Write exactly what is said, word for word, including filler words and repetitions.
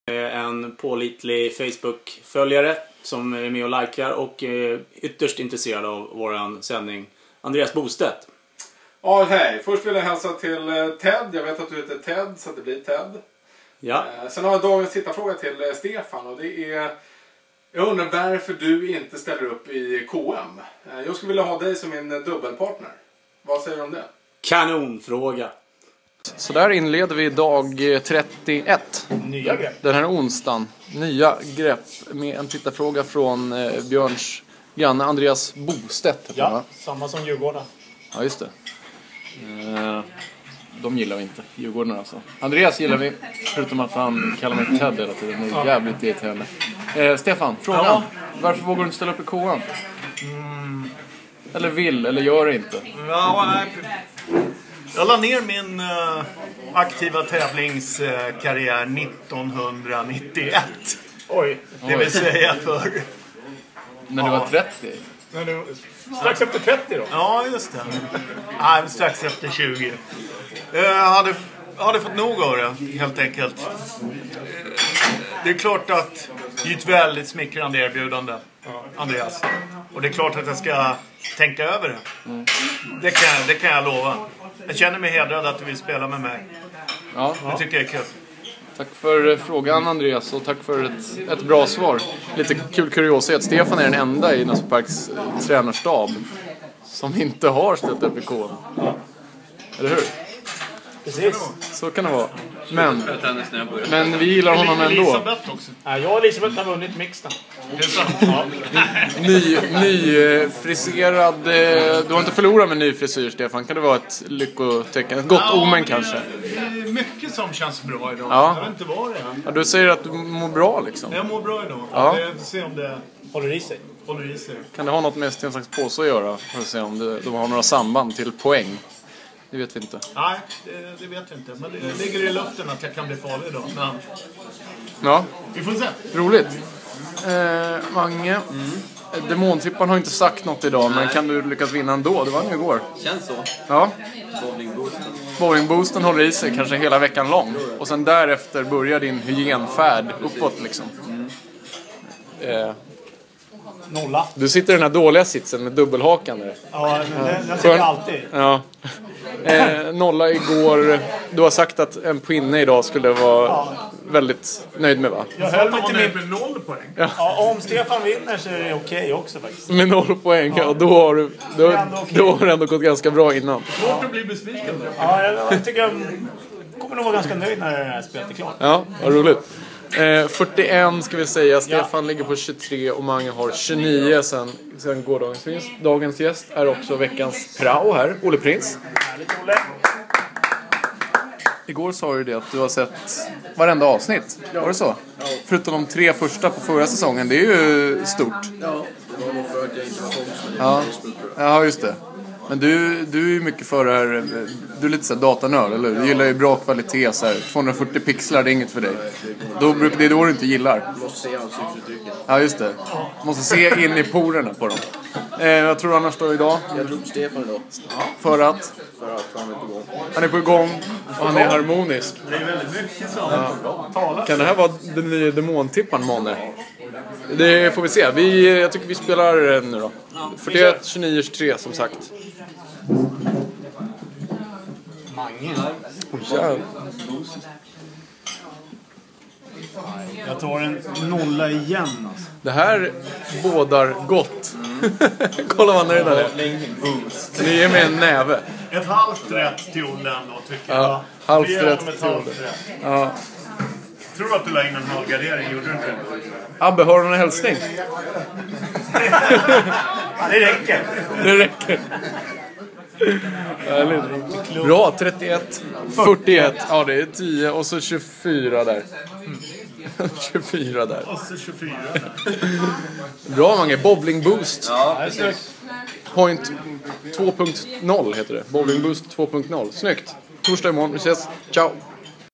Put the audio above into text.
En pålitlig Facebook-följare som är med och likar och är ytterst intresserad av våran sändning. Andreas Bostedt. Ja, hej. Först vill jag hälsa till Ted. Jag vet att du heter Ted, så det blir Ted. Ja. Sen har jag dagens tittarfråga till Stefan. Och det är... Jag undrar varför du inte ställer upp i K M. Jag skulle vilja ha dig som min dubbelpartner. Vad säger du om det? Kanonfråga. Så där inleder vi dag trettioett. Nya grepp. Den här onsdagen. Nya grepp med en tittarfråga från eh, Björns granne Andreas Bostedt. Ja, samma som Djurgården. Ja, just det. Eh, de gillar vi inte. Djurgården alltså. Andreas gillar vi. Förutom att han kallar mig Ted hela tiden. Det är jävligt irriterande. Eh, Stefan, frågan. Ja. Varför vågar du inte ställa upp i K M? Mm. Eller vill, eller gör det inte? Ja, jag la ner min uh, aktiva tävlingskarriär uh, nittonhundranittioett. Oj. Det vill säga för... När du ja. var trettio? När du... Strax efter trettio då? Ja, just det. Nej, strax efter tjugo. Jag uh, hade, hade fått nog av det, helt enkelt. Uh, det är klart att det är ett väldigt smickrande erbjudande, Andreas. Och det är klart att jag ska tänka över det. Mm. Det, kan, det kan jag lova. Jag känner mig hedrad att du vill spela med mig. Ja. Det tycker jag är kul. Tack för frågan, Andreas, och tack för ett, ett bra svar. Lite kul kuriosa att Stefan är den enda i Näsby Parks tränarstab som inte har ställt upp i K M. Ja. Eller hur? Precis. Så kan det vara. Men, men vi gillar honom ändå. Elisabeth också. Ja, jag och Elisabeth har vunnit mixten. Det är sant. Ja. Ny, ny friserad. Du har inte förlorat med ny frisyr, Stefan. Kan det vara ett lyckotecken? Ett gott ja, omen kanske? Det är mycket som känns bra idag. Ja. Jag vet inte vad det är. Ja, du säger att du mår bra liksom. Jag mår bra idag. Ja. Vi får se om det håller i sig. Håller i sig. Kan det ha något med sten, sax, påse att göra? För att se om det, de har några samband till poäng. Det vet vi inte. Nej, det, det vet vi inte. Men det ligger i luften att jag kan bli farlig idag. Men... Ja. Vi får se. Roligt. Eh, Mange. Mm. Demontripparen har inte sagt något idag. Nej. Men kan du lyckas vinna ändå? Det var ju igår. Känns så. Ja. Bowlingboosten. Bowlingboosten håller i sig kanske hela veckan lång. Och sen därefter börjar din hygienfärd uppåt liksom. Mm. Eh. Nolla. Du sitter i den här dåliga sitsen med dubbelhakan där. Ja, men den, den sitter jag alltid. Ja. Eh, nolla igår. Du har sagt att en pinne idag skulle vara ja. väldigt nöjd med, va? Jag höll mig till min... med noll poäng. Ja. Ja, om Stefan vinner så är det okej okay också faktiskt. Med noll poäng, ja. Och då har du då, okay. då har det ändå gått ganska bra innan. Svårt att bli besviken. Ja, jag, jag tycker jag kommer nog vara ganska nöjd när det här spelet är klart. Ja, vad roligt. Eh, fyrtioen ska vi säga. Stefan ja. ligger på tjugotre och Mange har tjugonio. Sen, sen går dagens vinst. Dagens gäst är också veckans prao här, Olle Prins. Härligt, Olle. Igår sa du det att du har sett varenda avsnitt. Ja. Var det så? Ja. Förutom de tre första på förra säsongen. Det är ju stort. Ja, det var nog för att jag inte var komst. Ja. Ja, just det. Men du, du är ju mycket för det här. Du är lite så här datanörd, eller hur? Du gillar ju bra kvalitet så här. tvåhundrafyrtio pixlar, det är inget för dig. Då brukar det är då du inte gillar. Du måste se ansiktsuttrycket. Ja, just det. Du måste se in i porerna på dem. Eh, jag tror annars då idag. Jag tror på Stefan idag. För att? För att han är på gång. Han är på igång och han är harmonisk. Det är väldigt mycket som ja. Kan det här vara den nya demontipparen, Måne? Det får vi se. Vi, jag tycker vi spelar nu då. fyrtioett tjugonio tjugotre som sagt. Mange. Oh, ja. Jag tar en nolla igen alltså. Det här bådar gott. Kolla vad nöjd han är. Ni ger mig en näve. Ett halvt rätt till Olle ändå, tycker jag. Ja, halvt rätt till Olle. Ja. Tror du att du la in en halvgardering? Gjorde du inte det? Abbe, har du någon hälsning? Ja, det räcker. Det räcker. Bra, trettioett, fyrtioett. Ja, det är tio och så tjugofyra där. tjugofyra där. Och så tjugofyra. Bra, Mange. Bowling Boost. Ja, precis. Point två punkt noll heter det. Bowling Boost två punkt noll. Snyggt. Torsdag imorgon. Vi ses. Ciao.